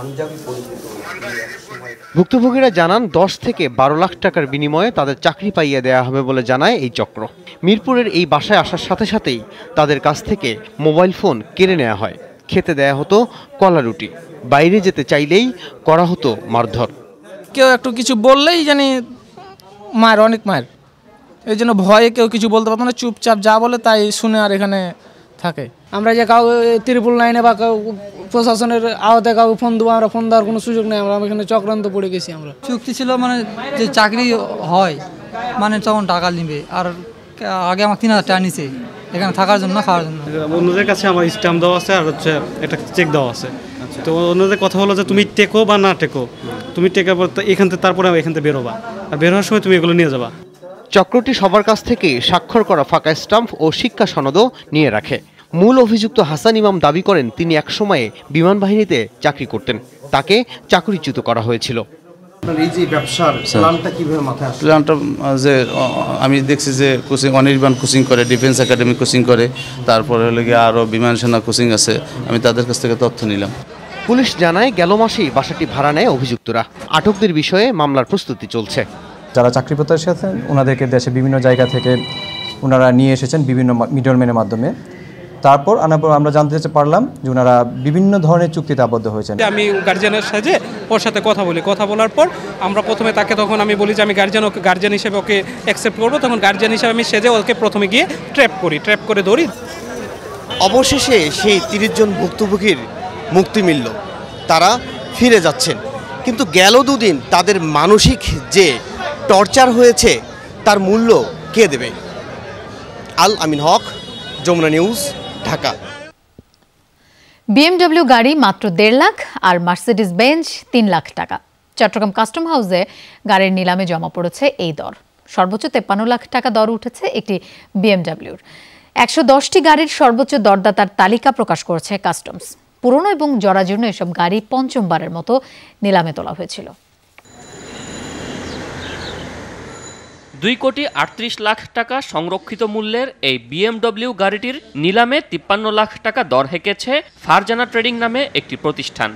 ভুক্তভোগীরা জানান দশ থেকে বারো লাখ টাকার বিনিময়ে তাদের চাকরি পাইয়ে দেওয়া হবে বলে জানায় এই চক্র। মিরপুরের এই বাসায় আসার সাথে সাথেই তাদের কাছ থেকে মোবাইল ফোন কেড়ে নেওয়া হয়। খেতে দেয়া হতো কলা রুটি, বাইরে যেতে চাইলেই করা হতো মারধর। কেউ একটু কিছু বললেই জানি মার, অনেক মার। এই জন্য ভয়ে কেউ কিছু বলতে পারতো না, চুপচাপ যা বলে তাই শুনে আর এখানে থাকে। আমরা যে কাউ ত্রিপুল লাইনে বা কাউ প্রশাসনের আওতায় কাউকে ফোন দেবো, আমরা ফোন দেওয়ার কোনো সুযোগ নেই। আমরা এখানে চক্রান্ত পড়ে গেছি। আমরা চুক্তি ছিল মানে যে চাকরি হয় মানে তখন টাকা নিবে, আর আগে আমার তিন হাজার টাকা নিছে এখানে থাকার জন্য, খাওয়ার জন্য। অন্যদের কাছে আমার স্ট্যাম্প দেওয়া আছে আর হচ্ছে একটা চেক দেওয়া আছে। তো অন্যদের কথা হলো যে তুমি টেকো বা না টেকো, তুমি টেকার পর এখান থেকে তারপরে এখান থেকে বেরোবা, আর বের হওয়ার সময় তুমি এগুলো নিয়ে যাবা। চক্রটি সবার কাছ থেকে স্বাক্ষর করা ফাঁকা স্টাম্প ও শিক্ষা সনদও নিয়ে রাখে। মূল অভিযুক্ত হাসান ইমাম দাবি করেন তিনি এক সময়ে বিমান বাহিনীতে চাকরি করতেন, তাকে চাকরিচ্যুত করা হয়েছিল। এই যে ব্যবসার প্ল্যানটা কিভাবে মাথায় আসে? প্ল্যানটা যে আমি দেখছি যে কোচিং অনির্বাণ কোচিং করে, ডিফেন্স একাডেমি কোচিং করে, তারপরে হলে গিয়ে আরও বিমান সেনা কোচিং আছে, আমি তাদের কাছ থেকে তথ্য নিলাম। পুলিশ জানায় গেল মাসেই বাসাটি ভাড়া নেয় অভিযুক্তরা। আটকদের বিষয়ে মামলার প্রস্তুতি চলছে। যারা চাকরি প্রত্যাশী আছেন ওনাদেরকে দেশে বিভিন্ন জায়গা থেকে ওনারা নিয়ে এসেছেন বিভিন্ন মিডলম্যানের মাধ্যমে। তারপর আমরা জানতে পারলাম যে ওনারা বিভিন্ন ধরনের চুক্তিতে আবদ্ধ হয়েছেন। আমি গার্জিয়ানের সাথে ওর সাথে কথা বলি, কথা বলার পর আমরা প্রথমে তাকে তখন আমি বলি যে আমি গার্জিয়ান ওকে গার্জিয়ান হিসেবে ওকে অ্যাকসেপ্ট করবো। তখন গার্জিয়ান হিসেবে আমি সেজে ওকে প্রথমে গিয়ে ট্র্যাপ করি, ট্র্যাপ করে ধরি। অবশেষে সেই তিরিশ জন ভুক্তভোগীর মুক্তি মিলল, তারা ফিরে যাচ্ছেন। কিন্তু গেল দুদিন তাদের মানসিক যে টর্চার হয়েছে তার মূল্য কে দেবে? আল আমিন হক, যমুনা নিউজ, ঢাকা। বিএমডব্লিউ গাড়ি মাত্র দেড় লাখ আর মার্সিডিজ বেঞ্জ তিন লাখ টাকা। চট্টগ্রাম কাস্টম হাউসে গাড়ির নিলামে জমা পড়েছে এই দর। সর্বোচ্চ তেপ্পান্ন লাখ টাকা দর উঠেছে একটি বিএমডব্লিউর। একশো দশটি গাড়ির সর্বোচ্চ দরদাতার তালিকা প্রকাশ করেছে কাস্টমস। পুরনো এবং জরাজীর্ণ এসব গাড়ি পঞ্চমবারের মতো নিলামে তোলা হয়েছিল। দুই কোটি আটত্রিশ লাখ টাকা সংরক্ষিত মূল্যের এই বিএমডব্লিউ গাড়িটির নিলামে তিপ্পান্ন লাখ টাকা দর হেঁকেছে ফারজানা ট্রেডিং নামে একটি প্রতিষ্ঠান।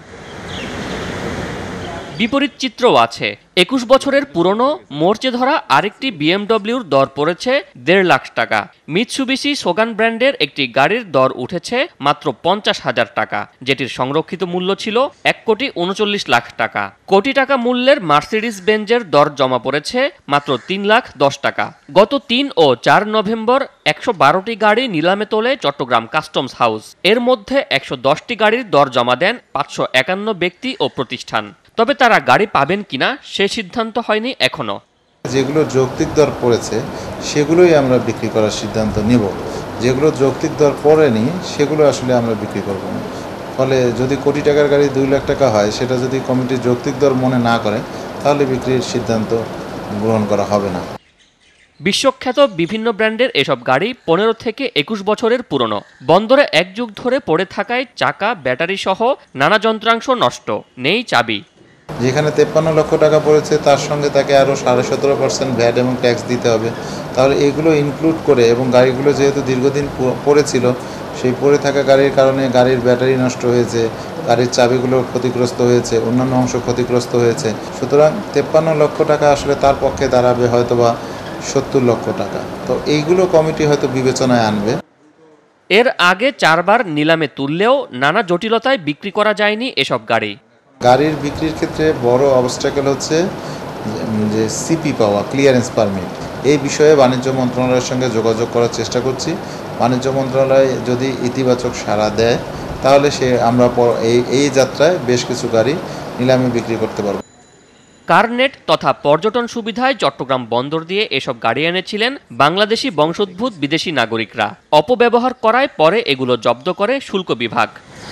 বিপরীত চিত্রও আছে। একুশ বছরের পুরনো মোর্চে ধরা আরেকটি বিএমডব্লিউর দর পড়েছে দেড় লাখ টাকা। মিৎসুবিশি সোগান ব্র্যান্ডের একটি গাড়ির দর উঠেছে মাত্র পঞ্চাশ হাজার টাকা, যেটির সংরক্ষিত মূল্য ছিল এক কোটি উনচল্লিশ লাখ টাকা। কোটি টাকা মূল্যের মার্সিডিজ বেঞ্জের দর জমা পড়েছে মাত্র তিন লাখ দশ টাকা। গত তিন ও চার নভেম্বর একশো বারোটি গাড়ি নিলামে তোলে চট্টগ্রাম কাস্টমস হাউস। এর মধ্যে একশো দশটি গাড়ির দর জমা দেন পাঁচশো একান্ন ব্যক্তি ও প্রতিষ্ঠান। তবে তারা গাড়ি পাবেন কিনা সে সিদ্ধান্ত হয়নি এখনো। যেগুলো যৌক্তিক দর পড়েছে সেগুলোই আমরা বিক্রি করার সিদ্ধান্ত নিব, যেগুলো যৌক্তিক দর পড়েনি সেগুলো আসলে আমরা বিক্রি করব না। ফলে যদি কোটি টাকার গাড়ি দুই লাখ টাকা হয়, সেটা যদি কমিটির যৌক্তিক দর মনে না করে, তাহলে বিক্রির সিদ্ধান্ত গ্রহণ করা হবে না। বিশ্বখ্যাত বিভিন্ন ব্র্যান্ডের এসব গাড়ি পনেরো থেকে একুশ বছরের পুরনো। বন্দরে এক যুগ ধরে পড়ে থাকায় চাকা, ব্যাটারি সহ নানা যন্ত্রাংশ নষ্ট, নেই চাবি। যেখানে তেপ্পান্ন লক্ষ টাকা পড়েছে, তার সঙ্গে তাকে আরও সাড়ে সতেরো পার্সেন্ট ভ্যাট এবং ট্যাক্স দিতে হবে। তাহলে এগুলো ইনক্লুড করে, এবং গাড়িগুলো যেহেতু দীর্ঘদিন পড়েছিল, সেই পড়ে থাকা গাড়ির কারণে গাড়ির ব্যাটারি নষ্ট হয়েছে, গাড়ির চাবিগুলো ক্ষতিগ্রস্ত হয়েছে, অন্যান্য অংশ ক্ষতিগ্রস্ত হয়েছে। সুতরাং তেপ্পান্ন লক্ষ টাকা আসলে তার পক্ষে দাঁড়াবে হয়তোবা সত্তর লক্ষ টাকা। তো এইগুলো কমিটি হয়তো বিবেচনায় আনবে। এর আগে চারবার নিলামে তুললেও নানা জটিলতায় বিক্রি করা যায়নি এসব গাড়ি। গাড়ির বিক্রির ক্ষেত্রে বড় অবস্ট্যাকেল হচ্ছে যে সিপি পাওয়া, ক্লিয়ারেন্স পারমিট। এই বিষয়ে বাণিজ্য মন্ত্রণালয়ের সঙ্গে যোগাযোগ করার চেষ্টা করছি। বাণিজ্য মন্ত্রণালয় যদি ইতিবাচক সাড়া দেয়, তাহলে সে আমরা এই এই যাত্রায় বেশ কিছু গাড়ি নিলামে বিক্রি করতে পারব। কারনেট তথা পর্যটন সুবিধায় চট্টগ্রাম বন্দর দিয়ে এসব গাড়ি এনেছিলেন বাংলাদেশি বংশোদ্ভূত বিদেশি নাগরিকরা। অপব্যবহার করায় পরে এগুলো জব্দ করে শুল্ক বিভাগ।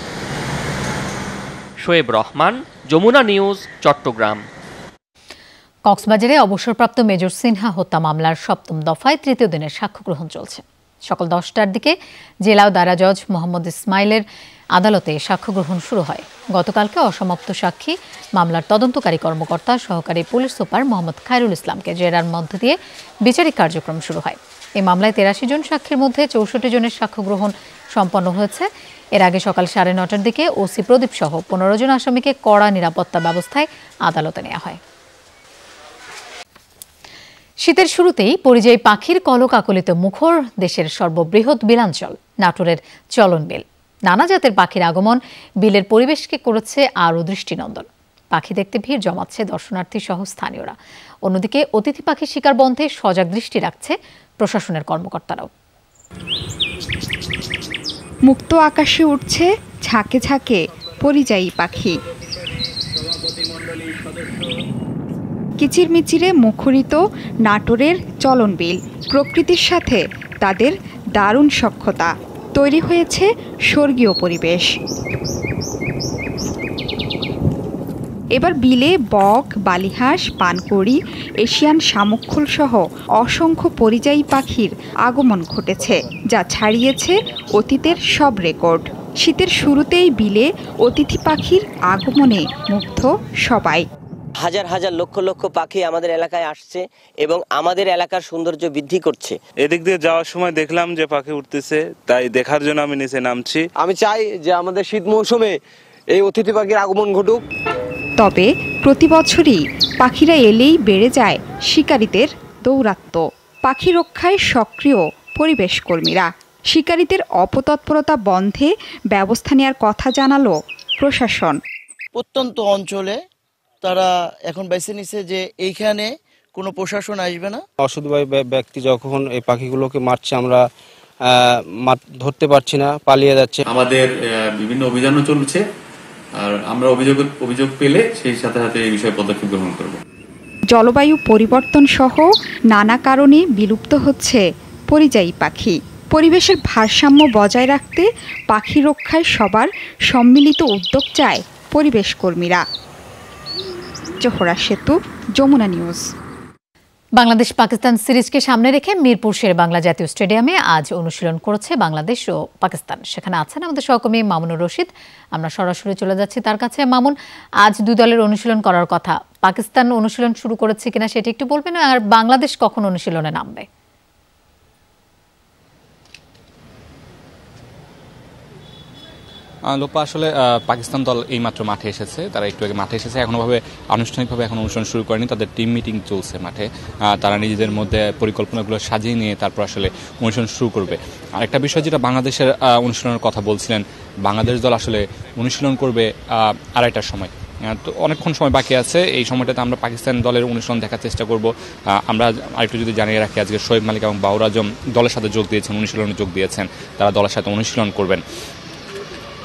শোয়েব রহমান, যমুনা নিউজ, চট্টগ্রাম। কক্সবাজারে অবসরপ্রাপ্ত মেজর সিনহা হত্যা মামলার সপ্তম দফায় তৃতীয় দিনের সাক্ষ্য গ্রহণ চলছে। সকাল দশটার দিকে জেলা ও দারা জজ মোহাম্মদ ইসমাইলের আদালতে সাক্ষ্য গ্রহণ শুরু হয়। গতকালকে অসমাপ্ত সাক্ষী মামলার তদন্তকারী কর্মকর্তা সহকারী পুলিশ সুপার মোহাম্মদ খায়রুল ইসলামকে জেরার মধ্য দিয়ে বিচারিক কার্যক্রম শুরু হয়। এই মামলায় তেরাশি জন সাক্ষীর মধ্যে চৌষট্টি জনের সাক্ষ্য গ্রহণ সম্পন্ন হয়েছে। এর আগে সকাল সাড়ে নটার দিকে ওসি প্রদীপ সহ পনেরো জন আসামিকে কড়া নিরাপত্তা ব্যবস্থায় আদালতে নেওয়া হয়। শীতের শুরুতেই পরিযায়ী পাখির কলকাকলিত মুখর দেশের সর্ববৃহৎ বিলাঞ্চল নাটোরের চলন বিল। নানা জাতের পাখির আগমন বিলের পরিবেশকে করেছে আরও দৃষ্টিনন্দন। পাখি দেখতে ভিড় জমাচ্ছে দর্শনার্থী সহ স্থানীয়রা। অন্যদিকে অতিথি পাখি শিকার বন্ধে সজাগ দৃষ্টি রাখছে প্রশাসনের কর্মকর্তারাও। মুক্ত আকাশে উঠছে ঝাঁকে ঝাঁকে পরিযায়ী পাখি। কিচিরমিচিরে মুখরিত নাটোরের চলন বিল। প্রকৃতির সাথে তাদের দারুণ সখ্যতা, তৈরি হয়েছে স্বর্গীয় পরিবেশ। এবার বিলে বক, বালিহাঁস, পানকড়ি, এশিয়ান শামুকখোল সহ অসংখ্য পরিযায়ী পাখির আগমন ঘটেছে, যা ছাড়িয়েছে অতীতের সব রেকর্ড। শীতের শুরুতেই বিলে অতিথি পাখির আগমনে মুগ্ধ সবাই। হাজার হাজার লক্ষ লক্ষ পাখি আমাদের এলাকায় আসছে এবং আমাদের এলাকার সৌন্দর্য বৃদ্ধি করছে। এদিক দিয়ে যাওয়ার সময় দেখলাম যে পাখি উঠতেছে, তাই দেখার জন্য আমি নিচে নামছি। আমি চাই যে আমাদের শীত মৌসুমে এই অতিথি পাখির আগমন ঘটুক। তবে প্রতি বছরই পাখিরা এলেই বেড়ে যায় শিকারীদের দৌরাত্ম্য। পাখি রক্ষায় সক্রিয় পরিবেশ কর্মীরা। শিকারীদের অপতৎপরতা বন্ধে ব্যবস্থা নেওয়ার কথা জানালো প্রশাসন। প্রত্যন্ত অঞ্চলে তারা এখন বেছে নিছে যে এইখানে কোনো প্রশাসন আসবে না। অসুবিধা ব্যক্তি যখন এই পাখিগুলোকে মারছে, আমরা ধরতে পারছি না, পালিয়ে যাচ্ছে। আমাদের বিভিন্ন অভিযানও চলছে, আর আমরা অভিযোগ অভিযোগ পেলে সেই সাথে সাথে এই বিষয়ে পদক্ষেপ গ্রহণ করব। জলবায়ু পরিবর্তন সহ নানা কারণে বিলুপ্ত হচ্ছে পরিযায়ী পাখি। পরিবেশের ভারসাম্য বজায় রাখতে পাখি রক্ষায় সবার সম্মিলিত উদ্যোগ চায় পরিবেশ কর্মীরা। জোহরা সেতু, যমুনা নিউজ। বাংলাদেশ পাকিস্তান সিরিজকে সামনে রেখে মিরপুর শের বাংলা জাতীয় স্টেডিয়ামে আজ অনুশীলন করেছে বাংলাদেশ ও পাকিস্তান। সেখানে আছেন আমাদের সহকর্মী মামুনুর রশিদ। আমরা সরাসরি চলে যাচ্ছি তার কাছে। মামুন, আজ দুই দলের অনুশীলন করার কথা, পাকিস্তান অনুশীলন শুরু করেছে কিনা সেটা একটু বলবেন, আর বাংলাদেশ কখন অনুশীলনে নামবে? লোপা, আসলে পাকিস্তান দল এইমাত্র মাঠে এসেছে, তারা একটু আগে মাঠে এসেছে। এখনোভাবে আনুষ্ঠানিকভাবে এখন অনুশীলন শুরু করেনি, তাদের টিম মিটিং চলছে মাঠে। তারা নিজেদের মধ্যে পরিকল্পনাগুলো সাজিয়ে নিয়ে তারপর আসলে অনুশীলন শুরু করবে। আর একটা বিষয় যেটা বাংলাদেশের অনুশীলনের কথা বলছিলেন, বাংলাদেশ দল আসলে অনুশীলন করবে আড়াইটার সময়, তো অনেকক্ষণ সময় বাকি আছে। এই সময়টাতে আমরা পাকিস্তান দলের অনুশীলন দেখার চেষ্টা করব। আমরা আরেকটু যদি জানিয়ে রাখি, আজকে শোয়েব মালিক এবং বাউর আজম দলের সাথে যোগ দিয়েছেন, অনুশীলনে যোগ দিয়েছেন, তারা দলের সাথে অনুশীলন করবেন।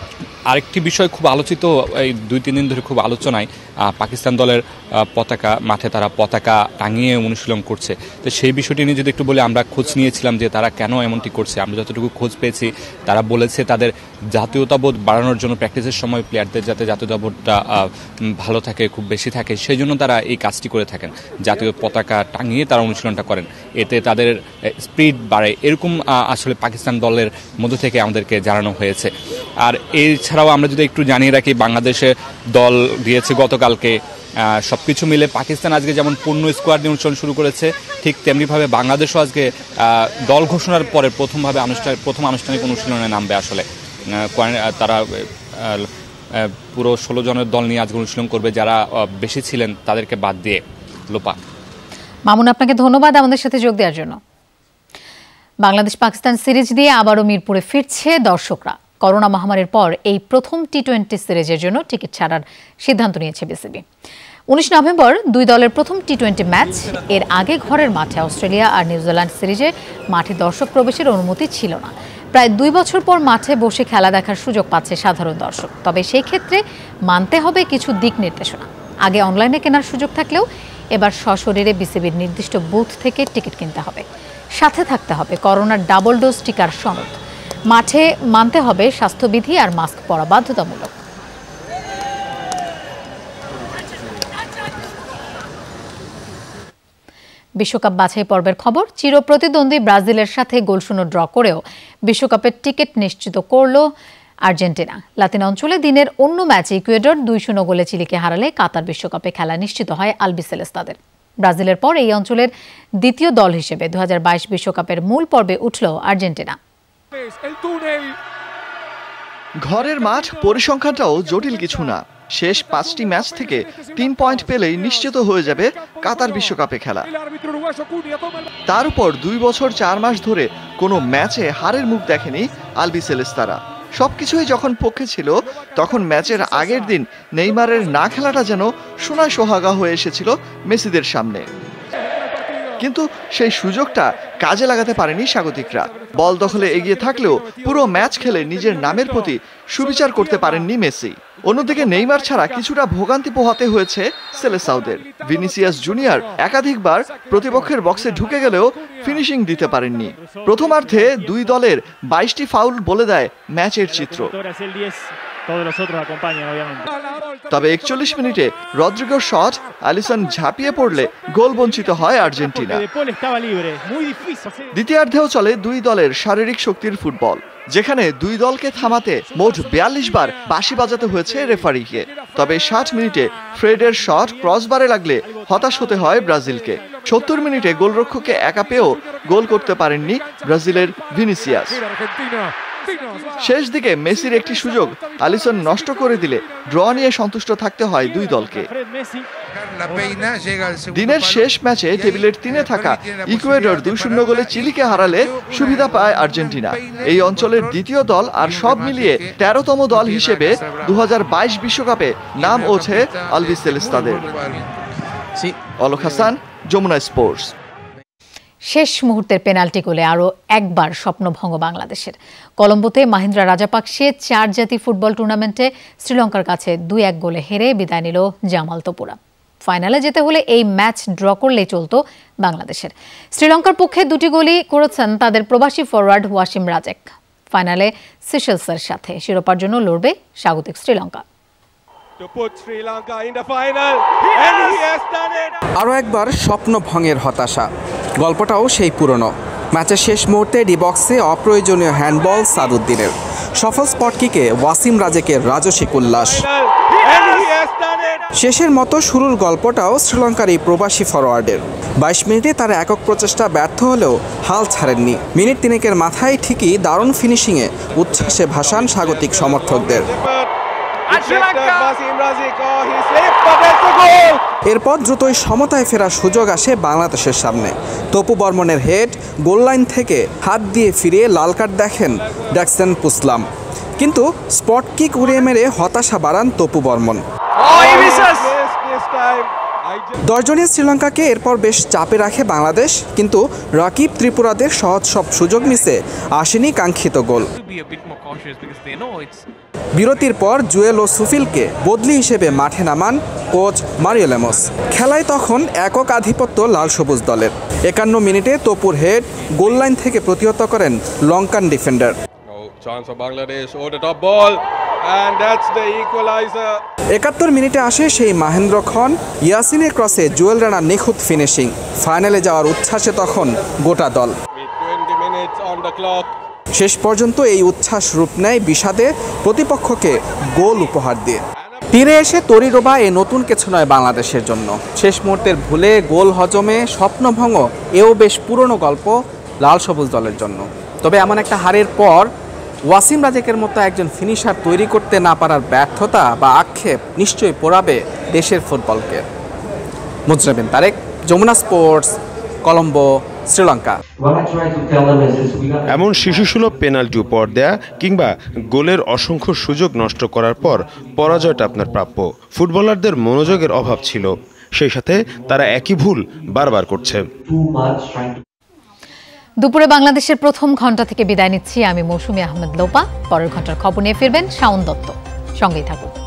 আরেকটি বিষয় খুব আলোচিত, এই দুই তিন দিন ধরে খুব আলোচনায় পাকিস্তান দলের পতাকা, মাঠে তারা পতাকা টাঙিয়ে অনুশীলন করছে। তো সেই বিষয়টি নিয়ে যদি একটু বলি, আমরা খোঁজ নিয়েছিলাম যে তারা কেন এমনটি করছে। আমরা যতটুকু খোঁজ পেয়েছি, তারা বলেছে তাদের জাতীয়তাবোধ বাড়ানোর জন্য, প্র্যাকটিসের সময় প্লেয়ারদের যাতে জাতীয়তাবোধটা ভালো থাকে, খুব বেশি থাকে, সেই জন্য তারা এই কাজটি করে থাকেন। জাতীয় পতাকা টাঙিয়ে তারা অনুশীলনটা করেন, এতে তাদের স্পিড বাড়ে, এরকম আসলে পাকিস্তান দলের মধ্যে থেকে আমাদেরকে জানানো হয়েছে। আর এছাড়াও আমরা যদি একটু জানিয়ে রাখি, বাংলাদেশে দল দিয়েছে গতকালকে। সব কিছু মিলে পাকিস্তান আজকে যেমন পূর্ণ স্কোয়াড নিয়ে অনুশীলন শুরু করেছে, ঠিক তেমনিভাবে বাংলাদেশও আজকে দল ঘোষণার পরে প্রথমভাবে আনুষ্ঠানিক প্রথম আনুষ্ঠানিক অনুশীলনে নামবে। আসলে তারা পুরো ষোলো জনের দল নিয়ে আজকে অনুশীলন করবে, যারা বেশি ছিলেন তাদেরকে বাদ দিয়ে। লোপা, মামুন, আপনাকে ধন্যবাদ আমাদের সাথে যোগ দেওয়ার জন্য। বাংলাদেশ পাকিস্তান সিরিজ দিয়ে আবারও মিরপুরে ফিরছে দর্শকরা। করোনা মহামারীর পর এই প্রথম টি টোয়েন্টি সিরিজের জন্য টিকিট ছাড়ার সিদ্ধান্ত নিয়েছে বিসিবি। উনিশ নভেম্বর দুই দলের প্রথম টি টোয়েন্টি ম্যাচ। এর আগে ঘরের মাঠে অস্ট্রেলিয়া আর নিউজিল্যান্ড সিরিজে মাঠে দর্শক প্রবেশের অনুমতি ছিল না। প্রায় দুই বছর পর মাঠে বসে খেলা দেখার সুযোগ পাচ্ছে সাধারণ দর্শক। তবে সেই ক্ষেত্রে মানতে হবে কিছু দিক নির্দেশনা। আগে অনলাইনে কেনার সুযোগ থাকলেও এবার সশরীরে বিসিবির নির্দিষ্ট বুথ থেকে টিকিট কিনতে হবে। সাথে থাকতে হবে করোনার ডাবল ডোজ টিকার সনদ। মাঠে মানতে হবে স্বাস্থ্যবিধি আর মাস্ক পরা বাধ্যতামূলক। বিশ্বকাপ বাছাই পর্বের খবর। চিরপ্রতিদ্বন্দ্বী ব্রাজিলের সাথে গোলশূন্য ড্র করেও বিশ্বকাপের টিকিট নিশ্চিত করল আর্জেন্টিনা। লাতিন অঞ্চলে দিনের অন্য ম্যাচে ইকুয়েডর দুই শূন্য গোলে চিলিকে হারালে কাতার বিশ্বকাপে খেলা নিশ্চিত হয় আলবিসেলেস্তাদের। ব্রাজিলের পর এই অঞ্চলের দ্বিতীয় দল হিসেবে দু হাজার বাইশ বিশ্বকাপের মূল পর্বে উঠল আর্জেন্টিনা। ঘরের মাঠ পরিসংখ্যানটাও জটিল কিছু না। শেষ পাঁচটি ম্যাচ থেকে তিন পয়েন্ট পেলেই নিশ্চিত হয়ে যাবে কাতার বিশ্বকাপে খেলা। তার উপর দুই বছর চার মাস ধরে কোনো ম্যাচে হারের মুখ দেখেনি আলবিসেলেস্তারা। সবকিছুই যখন পক্ষে ছিল, তখন ম্যাচের আগের দিন নেইমারের না খেলাটা যেন সোনায় সোহাগা হয়ে এসেছিল মেসিদের সামনে। কিন্তু সেই সুযোগটা কাজে লাগাতে পারেনি স্বাগতিকরা। বল দখলে এগিয়ে থাকলেও পুরো ম্যাচ খেলে নিজের নামের প্রতি সুবিচার করতে পারেননি মেসি। অন্যদিকে নেইমার ছাড়া কিছুটা ভোগান্তি পোহাতে হয়েছে সেলেসাউদের। ভিনিসিয়াস জুনিয়র একাধিকবার প্রতিপক্ষের বক্সে ঢুকে গেলেও ফিনিশিং দিতে পারেননি। প্রথমার্ধে দুই দলের বাইশটি ফাউল বলে দেয় ম্যাচের চিত্র। তবে একচল্লিশ মিনিটে রদ্রিগোর শট আলিসন ঝাঁপিয়ে পড়লে গোল বঞ্চিত হয় আর্জেন্টিনা। দ্বিতীয়ার্ধেও চলে দুই দলের শারীরিক শক্তির ফুটবল, যেখানে দুই দলকে থামাতে মোট বিয়াল্লিশ বার বাঁশি বাজাতে হয়েছে রেফারিকে। তবে ষাট মিনিটে ফ্রেডের শট ক্রসবারে লাগলে হতাশ হতে হয় ব্রাজিলকে। সত্তর মিনিটে গোলরক্ষককে একা পেয়েও গোল করতে পারেননি ব্রাজিলের ভিনিসিয়াস। শেষ দিকে মেসির একটি সুযোগ আলিসন নষ্ট করে দিলে ড্র নিয়ে সন্তুষ্ট থাকতে হয় দুই দলকে। দিনের শেষ ম্যাচে টেবিলের তিনে থাকা ইকুয়েডর দুই শূন্য গোলে চিলিকে হারালে সুবিধা পায় আর্জেন্টিনা। এই অঞ্চলের দ্বিতীয় দল আর সব মিলিয়ে তেরোতম দল হিসেবে দু হাজার বাইশ বিশ্বকাপে নাম ওঠে আলবিসেলেস্তাদের। অলক হাসান, যমুনা স্পোর্টস। শেষ মুহূর্তের পেনাল্টি গোলে আরও একবার স্বপ্নভঙ্গ বাংলাদেশের। কলম্বোতে মাহিন্দ্রা রাজাপাকসে চার জাতি ফুটবল টুর্নামেন্টে শ্রীলঙ্কার কাছে দুই এক গোলে হেরে বিদায় নিল জামাল তোপুরা। ফাইনালে যেতে হলে এই ম্যাচ ড্র করলেই চলত বাংলাদেশের। শ্রীলঙ্কার পক্ষে দুটি গোলই করেছেন তাদের প্রবাসী ফরওয়ার্ড ওয়াসিম রাজেক। ফাইনালে সিশেলসের সাথে শিরোপার জন্য লড়বে স্বাগতিক শ্রীলঙ্কা। আরও একবার স্বপ্ন ভঙ্গের হতাশা। গল্পটাও সেই পুরনো। ম্যাচের শেষ মুহূর্তে ডি বক্সে অপ্রয়োজনীয় হ্যান্ডবল সাদুদ্দিনের, সফল স্পট কিকে ওয়াসিম রাজেকের রাজসিক উল্লাস। শেষের মতো শুরুর গল্পটাও শ্রীলঙ্কার এই প্রবাসী ফরওয়ার্ডের। বাইশ মিনিটে তারা একক প্রচেষ্টা ব্যর্থ হলেও হাল ছাড়েননি। মিনিট তিনেকের মাথায় ঠিকই দারুণ ফিনিশিংয়ে উচ্ছ্বাসে ভাসান স্বাগতিক সমর্থকদের। এরপর দ্রুতই সমতায় ফেরার সুযোগ আসে বাংলাদেশের সামনে। তপু বর্মনের হেড গোল লাইন থেকে হাত দিয়ে ফিরিয়ে লাল কার্ড দেখেন ড্যাকসন পুসলাম, কিন্তু স্পট কিক উড়িয়ে মেরে হতাশা বাড়ান তপু বর্মন। দশজনীয় শ্রীলঙ্কাকে এরপর বেশ চাপে রাখে বাংলাদেশ, কিন্তু রাকিব ত্রিপুরাদের সহজ সব সুযোগ মিসে আসেনি কাঙ্ক্ষিত গোল। বিরতির পর জুয়েল ও সুফিলকে বদলি হিসেবে মাঠে নামান কোচ মারিও লেমস। খেলায় তখন একক আধিপত্য লাল সবুজ দলের। একান্ন মিনিটে তপুর হেড গোল লাইন থেকে প্রতিহত করেন লঙ্কান ডিফেন্ডার। একাত্তর মিনিটে আসে সেই মহেন্দ্র খন, ইয়াসিনের ক্রসে জুয়েল রানার নিখুঁত ফিনিশিং। ফাইনালে যাওয়ার উচ্ছ্বাসে তখন গোটা দল। শেষ পর্যন্ত এই উচ্ছ্বাস রূপ নেয় বিষাদে, প্রতিপক্ষকে গোল উপহার দিয়ে। তীরে এসে তরিরোবা এ নতুন কিছু নয় বাংলাদেশের জন্য। শেষ মুহূর্তের ভুলে গোল হজমে স্বপ্নভঙ্গ এও বেশ পুরনো গল্প লাল সবুজ দলের জন্য। তবে এমন একটা হারের পর ওয়াসিম রাজেকের মতো একজন ফিনিশার তৈরি করতে না পারার ব্যর্থতা বা আক্ষেপ নিশ্চয়ই পোড়াবে দেশের ফুটবলকে। মুজরাবিন তারেক, যমুনা স্পোর্টস, কলম্বো, শ্রীলঙ্কা। এমন শিশুসুলভ পেনাল্টি উপহার দেয়া কিংবা গোলের অসংখ্য সুযোগ নষ্ট করার পর পরাজয়টা আপনার প্রাপ্য। ফুটবলারদের মনোযোগের অভাব ছিল, সেই সাথে তারা একই ভুল বারবার করছে। দুপুরে বাংলাদেশের প্রথম ঘন্টা থেকে বিদায় নিচ্ছি আমি মৌসুমী আহমেদ লোপা। পরের ঘন্টার খবর নিয়ে ফিরবেন শাওন দত্ত। সঙ্গেই থাকুন।